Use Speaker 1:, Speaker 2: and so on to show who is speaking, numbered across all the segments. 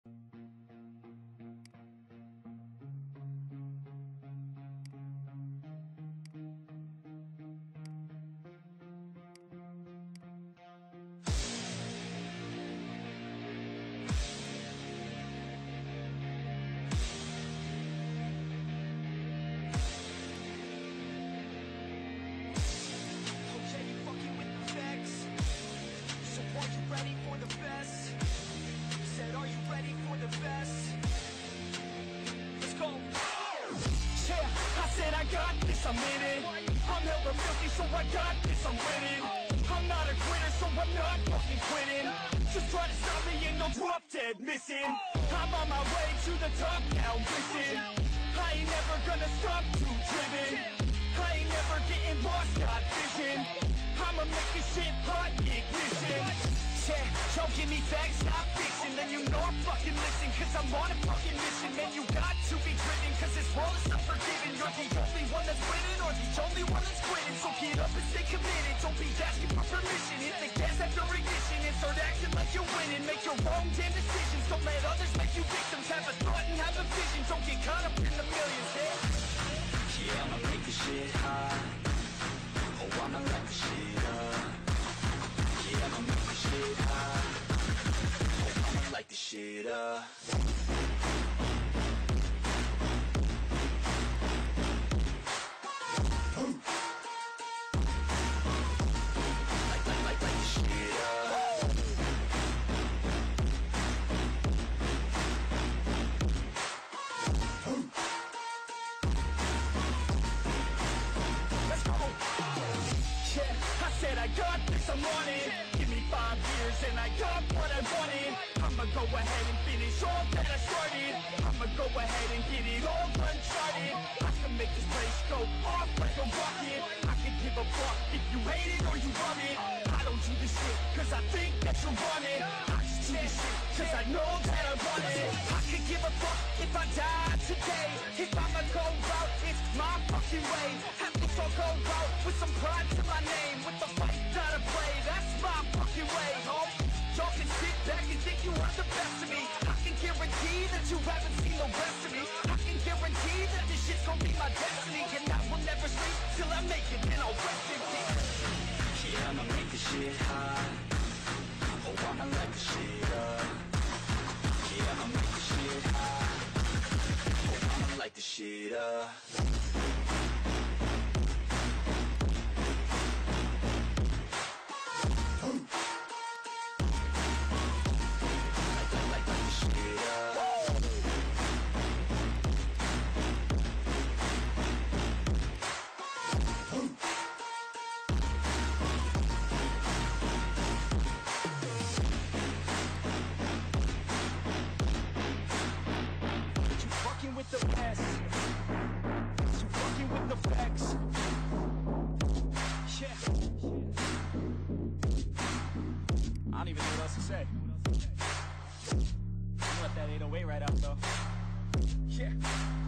Speaker 1: Ready for the best? Said, are you ready for the best? Let's go. Yeah, I said I got this, I'm in it. I'm hella filthy, so I got this, I'm winning. I'm not a quitter, so I'm not fucking quitting. Just try to stop me and you'll drop dead missing. I'm on my way to the top now, listen. I ain't never gonna stop, too driven. I ain't never getting lost, got vision. I'ma make this shit hot, ignition. Yeah, don't give me facts, not fiction. Then you know I'm fucking listen, cause I'm on a fucking mission. Man, you got to be driven, cause this world is unforgiving. You're the only one that's winning, or the only one that's quitting. So get up and stay committed, don't be asking for permission. Hit the gas after ignition and start acting like you're winning. Make your own damn decisions, don't let others make you victims. Have a thought and have a vision, don't get caught up in the millions, yeah, I'ma make this shit hot. Oh, I'ma light this shit up. Yeah, I'ma make this shit hot. Oh, I'ma light this shit up. Light this shit up. Let's go. Yeah, I said I got this, I'm on it. Give me 5 years and I got what I wanted. I'ma go ahead and finish all that I started. I'ma go ahead and get it all uncharted. I can make this place go off like a rocket. I can give a fuck if you hate it or you love it. I don't do this shit cause I think that you want it. I just do this shit cause I know that I want it. I could give a fuck if I die today. If I'ma go out, it's my fucking way. Have this all go out with some pride to my name. With the fight that I play, that's my fucking way, home. Y'all can sit back and think you are the best of me. I can guarantee that you haven't seen the rest of me. I can guarantee that this shit's gonna be my destiny. And I will never sleep till I make it, then I'll rest in peace. Yeah, I'ma make this shit hot. Oh, I'ma light this shit up. Yeah, I'ma make this shit hot. Oh, I'ma light this shit up. With the best, you fucking with the facts. Yeah, I don't even know what else to say. I'm gonna let that 808 right out though. Yeah.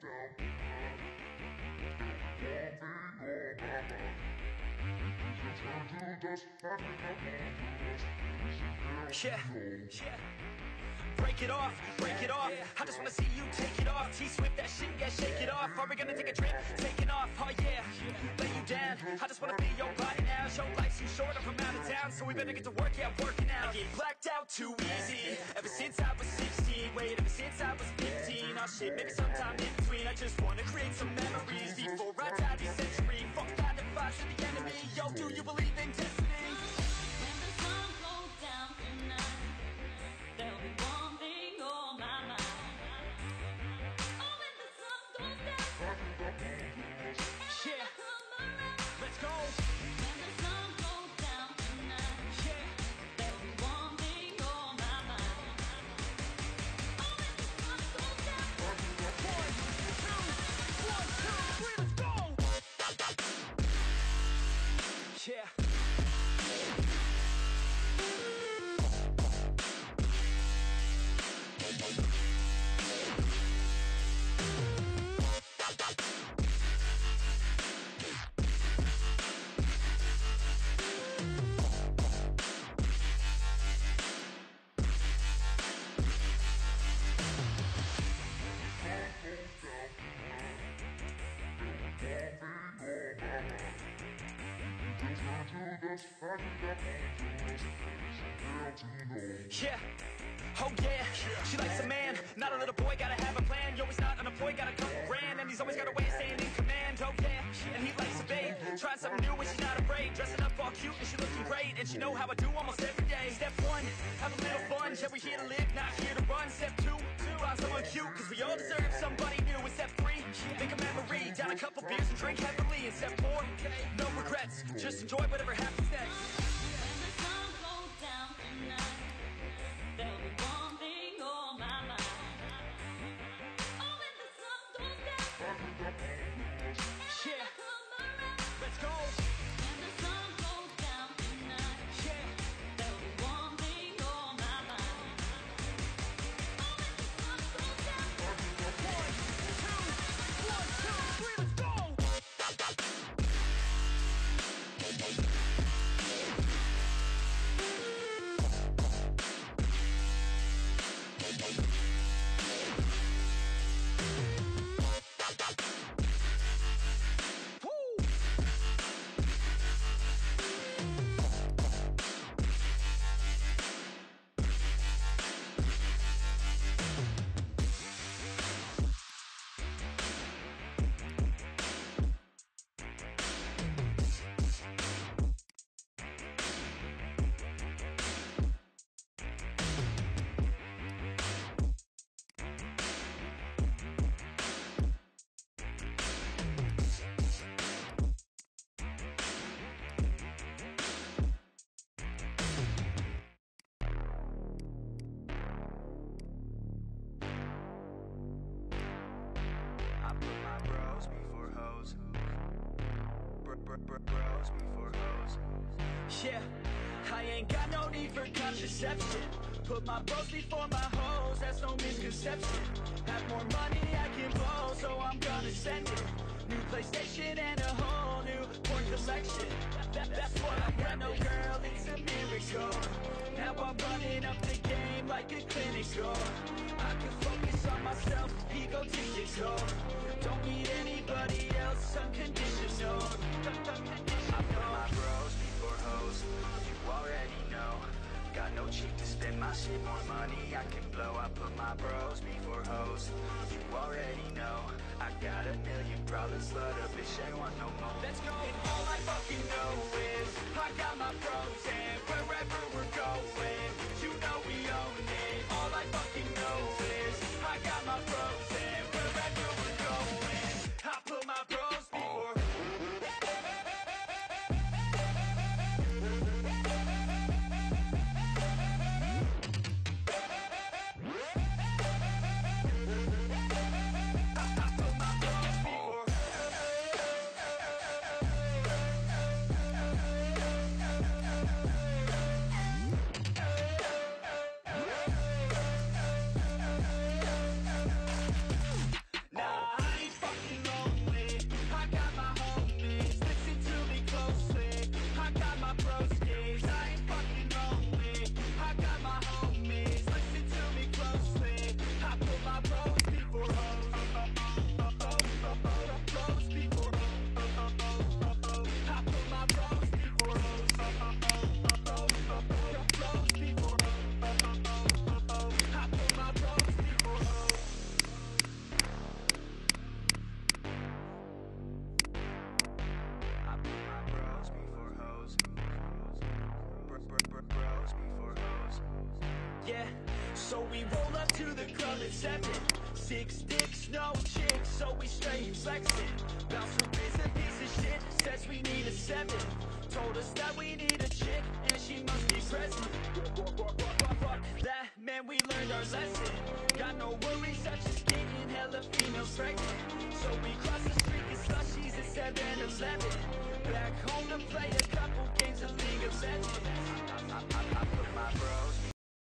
Speaker 1: Yeah, yeah. Break it off, break it off. I just wanna see you take it off. T-Swift, that shit, yeah, shake it off. Are we gonna take a trip? Taking off, oh yeah. Lay you down, I just wanna be your body now. Show life's too short, I'm from out of town, so we better get to work, yeah, working out. I get blacked out too easy, ever since I was 16. Wait, ever since I was 15. Oh shit, maybe sometime in between. I just wanna create some memories before I die this century. Fuck 9 to 5 to the enemy. Yo, do you believe in destiny?
Speaker 2: When the sun goes down tonight, there'll be one thing on my mind. Oh, when the sun goes down,
Speaker 1: Yeah, let's go.
Speaker 2: when the sun goes down tonight,
Speaker 1: Yeah,
Speaker 2: there'll be one thing on my mind. Oh, when the sun goes down,
Speaker 1: 1, 2, 1, 2, 3, let's go. Yeah. Yeah, oh yeah, she likes a man, not a little boy, gotta have a plan. Yo, he's not unemployed, got a couple grand, and he's always got a way of staying in command. Oh yeah, and he likes a babe, trying something new and she's not afraid. Dressing up all cute and she looking great, and she know how I do almost every day. Step 1, have a little fun, yeah, we're here to live, not here to run. Step 2, find someone cute, cause we all deserve somebody new. And step 3, make a memory, down a couple beers and drink heavily. And step 4, no regrets, just enjoy whatever happens next.
Speaker 2: when the sun goes down tonight, there'll be one thing on my mind. Oh, when the sun goes down,
Speaker 1: Yeah,
Speaker 2: come around.
Speaker 1: let's go.
Speaker 2: When the sun goes down tonight,
Speaker 1: Yeah,
Speaker 2: there'll be one thing on my mind. Oh, when the sun goes down,
Speaker 1: 1, 2, 1, 2, 3, let's go. Woo!
Speaker 3: I put my bros before hoes. Bros before hoes.
Speaker 1: Yeah, I ain't got no need for contraception. Put my bros before my hoes, that's no misconception. Have more money I can blow, so I'm gonna send it. New PlayStation and a whole new porn collection. That's what I got, no girl, it's a miracle. Now I'm running up the game like a clinic score. I can focus on myself, egotistical. Don't need anybody else, unconditional.
Speaker 3: I put my bros before hoes. You already know. Got no cheap to spend my shit, more money I can blow. I put my bros before hoes. You already know. I got a million problems, slut a bitch ain't want no more.
Speaker 1: Let's go. And all I fucking know is I got my pros, and wherever we're going, you know we own it. All I fucking know is I got my pros, and wherever we're going, I put my bros before.
Speaker 3: bros before hoes.
Speaker 1: Yeah, so we roll up to the club at 7. 6 dicks, no chicks, so we straight flexing. Bounce from is a piece of shit, says we need a 7. Told us that we need a chick, and she must be present. Fuck that, man, we learned our lesson. Got no worries, such as getting hella females pregnant. So we cross the street, get slushies at 7-Eleven. Back home to play a